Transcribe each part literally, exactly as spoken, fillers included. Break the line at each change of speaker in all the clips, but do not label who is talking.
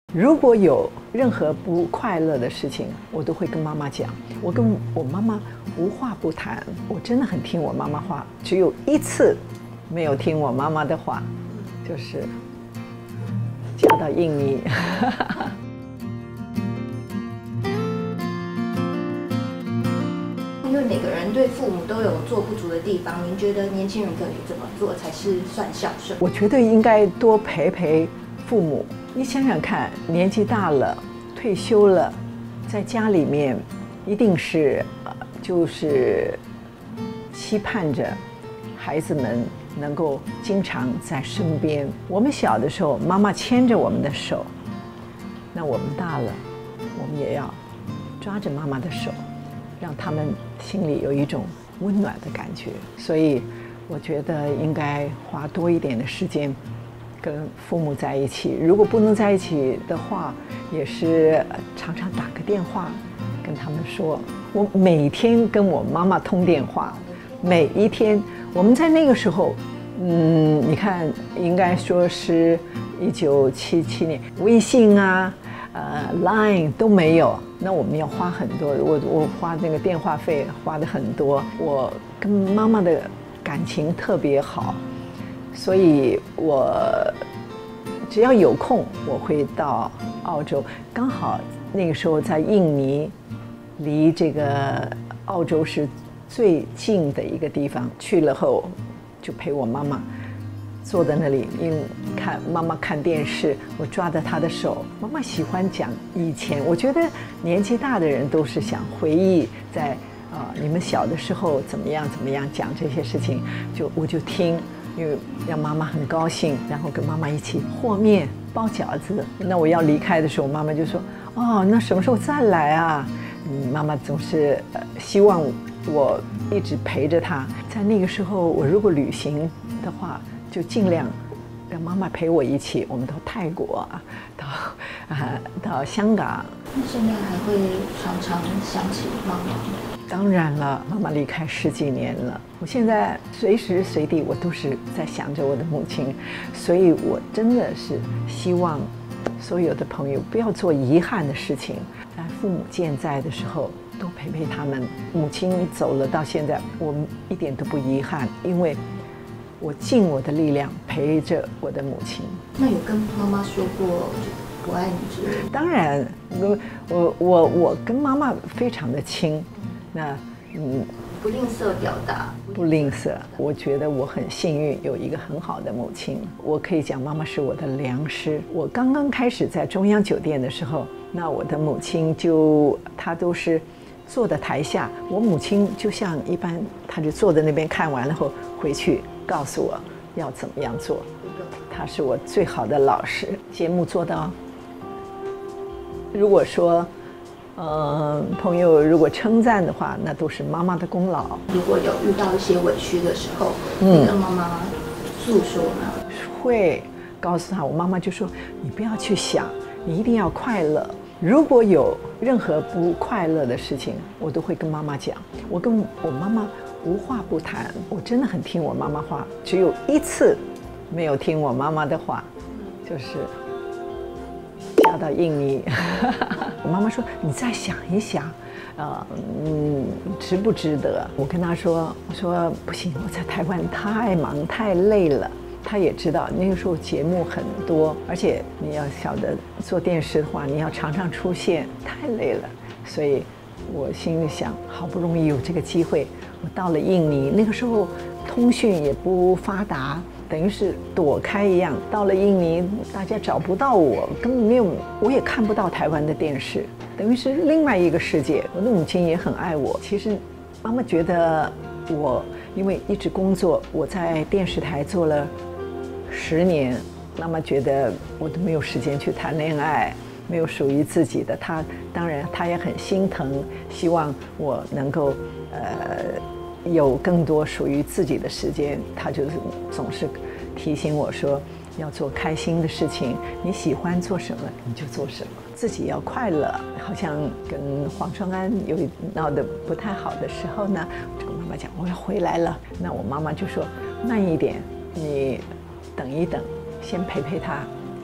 如果有任何不快乐的事情，我都会跟妈妈讲。我跟我妈妈无话不谈，我真的很听我妈妈话。只有一次没有听我妈妈的话，就是嫁到印尼。
因为每个人对父母都有做不足的地方，您觉得年轻人可以怎么做才是算孝顺？
我觉得应该多陪陪父母。你想想看，年纪大了，退休了，在家里面，一定是呃，就是期盼着孩子们能够经常在身边。我们小的时候，妈妈牵着我们的手，那我们大了，我们也要抓着妈妈的手，让他们心里有一种温暖的感觉。所以，我觉得应该花多一点的时间跟父母在一起。如果不能在一起的话，也是常常打个电话跟他们说。我每天跟我妈妈通电话，每一天。我们在那个时候，嗯，你看，应该说是一九七七年，微信啊，呃 ，Line 都没有。那我们要花很多，我我花那个电话费花的很多。我跟妈妈的感情特别好，所以我只要有空，我会到澳洲。刚好那个时候在印尼，离这个澳洲是最近的一个地方。去了后，就陪我妈妈坐在那里，因为看妈妈看电视，我抓着她的手。妈妈喜欢讲以前，我觉得年纪大的人都是想回忆在啊、呃、你们小的时候怎么样怎么样，讲这些事情，就我就听。因为让妈妈很高兴，然后跟妈妈一起和面包饺子。那我要离开的时候，妈妈就说：“哦，那什么时候再来啊？”嗯，妈妈总是呃希望我一直陪着她。在那个时候，我如果旅行的话，就尽量让妈妈陪我一起。我们到泰国啊，到啊到香港。
那现在还会常常想起妈妈吗？
当然了，妈妈离开十几年了，我现在随时随地我都是在想着我的母亲，所以我真的是希望所有的朋友不要做遗憾的事情，在父母健在的时候多陪陪他们。母亲走了到现在，我们一点都不遗憾，因为我尽我的力量陪着我的母亲。
那有跟妈妈说过我爱你之类的？
当然，我我我跟妈妈非常的亲。那嗯，
不吝啬表达，
不吝啬。我觉得我很幸运，有一个很好的母亲。我可以讲，妈妈是我的良师。我刚刚开始在中央酒店的时候，那我的母亲就她都是坐在台下，我母亲就像一般，她就坐在那边看完了后回去告诉我要怎么样做。她是我最好的老师。节目做到，如果说。呃，朋友如果称赞的话，那都是妈妈的功劳。
如果有遇到一些委屈的时候，嗯，跟妈妈诉说呢？
会告诉她，我妈妈就说：“你不要去想，你一定要快乐。”如果有任何不快乐的事情，我都会跟妈妈讲。我跟我妈妈无话不谈，我真的很听我妈妈话。只有一次没有听我妈妈的话，就是嫁到印尼。我妈妈说：“你再想一想，呃，嗯，值不值得？”我跟她说：“我说不行，我在台湾太忙太累了。”她也知道那个时候节目很多，而且你要晓得做电视的话，你要常常出现，太累了。所以我心里想，好不容易有这个机会，我到了印尼，那个时候通讯也不发达。等于是躲开一样，到了印尼，大家找不到我，根本没有，我也看不到台湾的电视，等于是另外一个世界。我的母亲也很爱我。其实，妈妈觉得我因为一直工作，我在电视台做了十年，妈妈觉得我都没有时间去谈恋爱，没有属于自己的。她当然，她也很心疼，希望我能够呃。有更多属于自己的时间。他就是总是提醒我说，要做开心的事情，你喜欢做什么你就做什么，自己要快乐。好像跟黄双安有闹得不太好的时候呢，我就跟妈妈讲我要回来了。那我妈妈就说慢一点，你等一等，先陪陪他。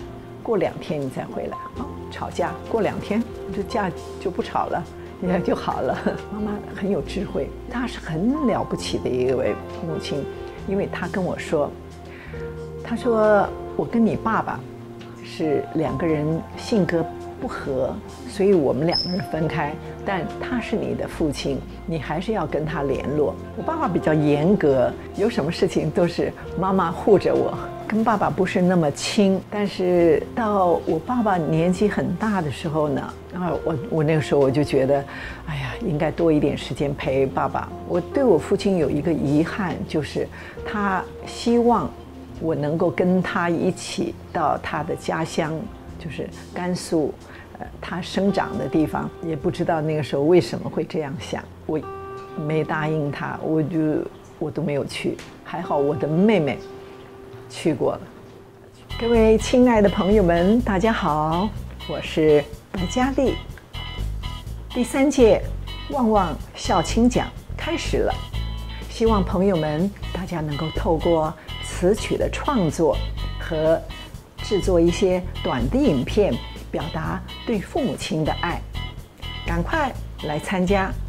过两天你再回来啊。吵架过两天这架就不吵了，也就好了。妈妈很有智慧，她是很了不起的一位母亲，因为她跟我说，她说我跟你爸爸是两个人性格不合，所以我们两个人分开，但他是你的父亲，你还是要跟他联络。我爸爸比较严格，有什么事情都是妈妈护着我，跟爸爸不是那么亲。但是到我爸爸年纪很大的时候呢，然后我我那个时候我就觉得，哎呀，应该多一点时间陪爸爸。我对我父亲有一个遗憾，就是他希望我能够跟他一起到他的家乡，就是甘肃。呃，他生长的地方，也不知道那个时候为什么会这样想，我没答应他，我就我都没有去。还好我的妹妹去过了。各位亲爱的朋友们，大家好，我是白嘉丽。第三届旺旺孝亲奖开始了，希望朋友们大家能够透过词曲的创作和制作一些短的影片，表达对父母亲的爱，赶快来参加